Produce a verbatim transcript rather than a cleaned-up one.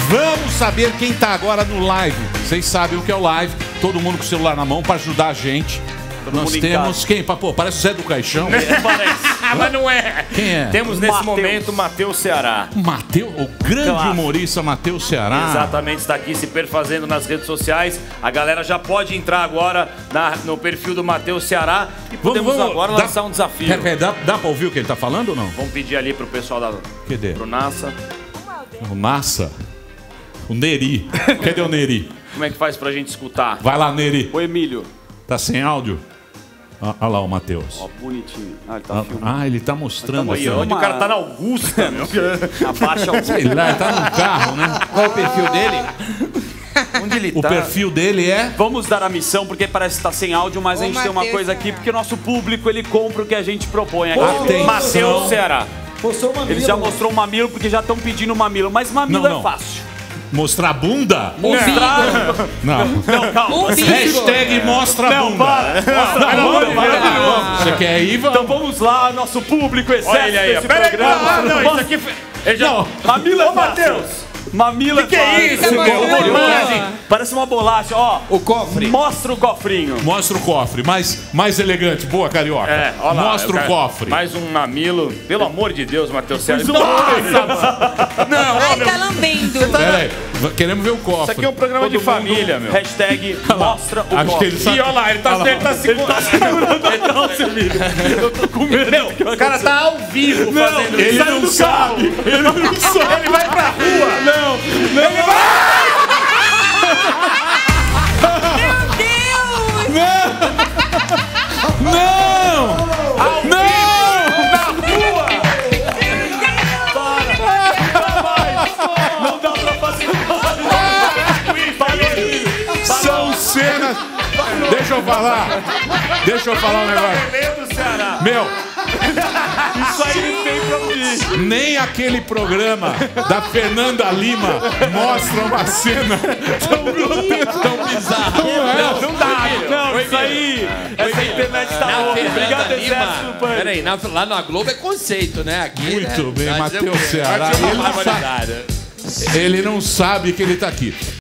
Vamos saber quem tá agora no live. Vocês sabem o que é o live. Todo mundo com o celular na mão para ajudar a gente. Todo Nós temos quem? Pô, parece o Zé do Caixão. É, parece. Mas não é. Quem é? Temos nesse Mateus. momento o Matheus Ceará. Matheus, o grande claro. humorista Matheus Ceará. Exatamente, está aqui se perfazendo nas redes sociais. A galera já pode entrar agora na, no perfil do Matheus Ceará e podemos vamos, vamos, agora dá, lançar um desafio. É, é, dá dá para ouvir o que ele tá falando ou não? Vamos pedir ali pro pessoal da Cadê? Pro Nassa. O Nassa? O Neri. Cadê o Neri? Como é que faz pra gente escutar? Vai lá, Neri. O Emílio. Tá sem áudio? Olha ah, lá o Matheus. Ó, bonitinho. Ah, ele tá ah, filmando. Ah, ele tá mostrando. Aí, onde uma... o cara tá na Augusta, meu. Abaixa o... Sei lá, ele tá num carro, né? Qual é o perfil dele? Onde ele o tá? O perfil dele é... Vamos dar a missão, porque parece que tá sem áudio, mas Ô, a gente Mateus, tem uma coisa aqui, porque nosso público, ele compra o que a gente propõe aqui. Matheus Ceará. Ele já mostrou o mamilo, porque já estão pedindo mamilo, mas mamilo não, não. é fácil. Mostrar bunda? Mostrar... Não. Não, calma. Hashtag mostra não, bunda. Para. Mostra não, bunda. Não, Você quer ir, vamos? Então vamos lá, nosso público exército desse Pera programa. Aí, não, isso aqui... Ele já... Não, mamilo é Matheus. Mamilo que é isso, meu? Parece uma bolacha, ó. O cofre. Mostra o cofrinho. Mostra o cofre, mais, mais elegante. Boa, carioca. É, ó lá, Mostra o quero... cofre. Mais um mamilo. Pelo amor de Deus, Matheus Ceará. Um... Não, Ai, tá lambendo. Tá... Peraí, queremos ver o cofre. Isso aqui é um programa Todo de família, meu. Hashtag mostra o Acho cofre. Que ele sabe... E olha lá, ele tá, ele tá segurando. Ele tá segurando. Eu tô com medo. Meu, o cara tá ao vivo não, fazendo ele isso. Ele não sabe. Ele não sabe. Ele vai pra rua. Não, não. Ele vai... Meu Deus! Não! Não! Ao não! Vivo, na rua! Para! Não mais! Não dá pra fazer mais! São cenas... Deixa eu falar. Deixa eu falar um negócio. Meu... Isso aí não tem pra mim. Nem aquele programa da Fernanda Lima mostra uma cena tão grotesca, tão bizarra. Não, é, não, não dá, não, não isso aí. Essa internet tá louca. Obrigado, exército. Peraí, lá na Globo é conceito, né? Aqui, Muito né? bem, Matheus Ceará. Ele não, sabe, ele não sabe que ele tá aqui.